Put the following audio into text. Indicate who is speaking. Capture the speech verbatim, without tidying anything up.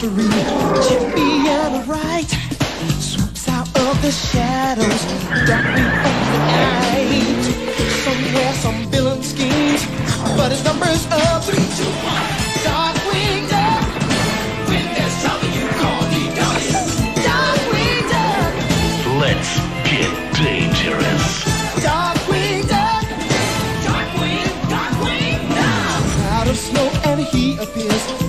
Speaker 1: mystery. Chippy and the right swoops out of the shadows, darkly from the night. Somewhere some villain schemes, but his number's up. Three, two, one. Darkwing Duck. When there's trouble, you call me Donnie. Darkwing Duck.
Speaker 2: Let's get dangerous.
Speaker 1: Darkwing Duck. Darkwing, Darkwing Duck. Cloud of snow and he appears.